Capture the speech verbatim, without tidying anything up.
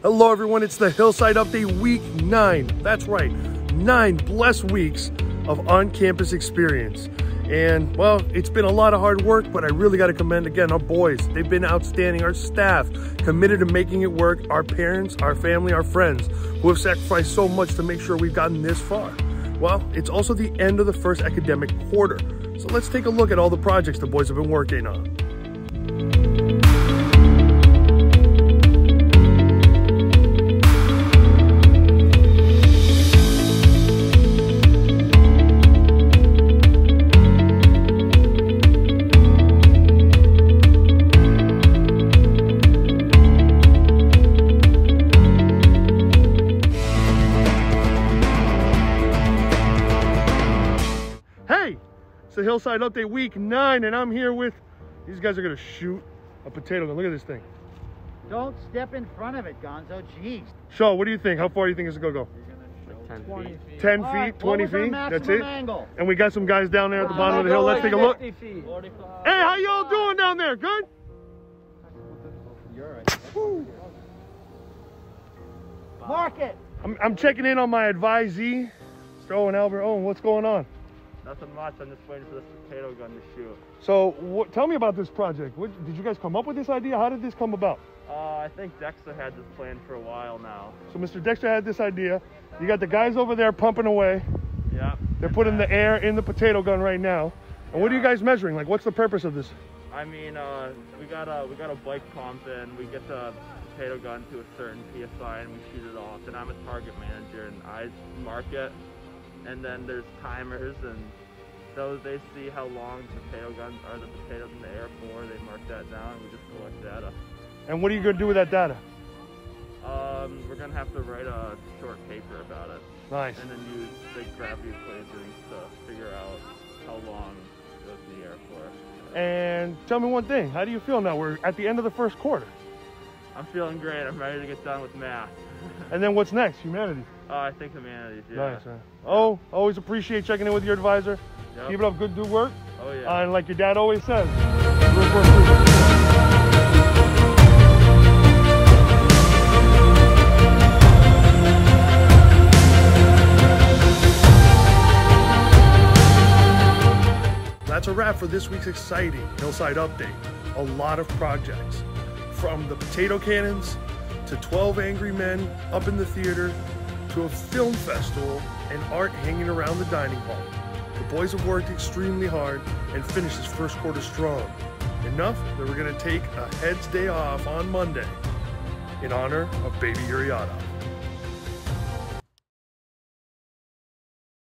Hello everyone, it's the Hillside Update Week nine. That's right, nine blessed weeks of on-campus experience. And well, it's been a lot of hard work, but I really got to commend again our boys. They've been outstanding. Our staff, committed to making it work. Our parents, our family, our friends, who have sacrificed so much to make sure we've gotten this far. Well, it's also the end of the first academic quarter. So let's take a look at all the projects the boys have been working on. Hey, it's the Hillside Update Week nine, and I'm here with, these guys are gonna shoot a potato gun. Look at this thing. Don't step in front of it, Gonzo. Jeez. Shaw, what do you think? How far do you think it's gonna go? Like ten feet. ten All feet, right, twenty what was our feet, that's maximum it? Angle? And we got some guys down there at the bottom of the hill. Let's take a look. Hey, how y'all doing down there? Good? You're right. Woo. Mark it. I'm, I'm checking in on my advisee, Stroh and Albert. Oh, what's going on? Nothing much. I'm just waiting for this potato gun to shoot. So, what, tell me about this project. What, did you guys come up with this idea? How did this come about? Uh, I think Dexter had this plan for a while now. So, Mister Dexter had this idea. You got the guys over there pumping away. Yeah. They're putting the air in the potato gun right now. And what are you guys measuring? Like, what's the purpose of this? I mean, uh, we got a we got a bike pump, and we get the potato gun to a certain P S I, and we shoot it off. And I'm a target manager, and I mark it. And then there's timers, and those they see how long the potato guns are the potatoes in the air for. They mark that down, and we just collect data. And what are you going to do with that data? Um, we're gonna have to write a short paper about it. Nice. And then use big gravity equations to figure out how long it goes in the air for. And tell me one thing. How do you feel now? We're at the end of the first quarter. I'm feeling great. I'm ready to get done with math. And then what's next? Humanities. Oh, I think humanities, yeah. Nice, man. Oh, always appreciate checking in with your advisor. Yep. Keep it up, good do work. Oh, yeah. Uh, and like your dad always says, work, work, work. That's a wrap for this week's exciting Hillside Update. A lot of projects, from the potato cannons to twelve angry men up in the theater to a film festival and art hanging around the dining hall. The boys have worked extremely hard and finished this first quarter strong. Enough that we're going to take a heads day off on Monday in honor of baby Uryadov.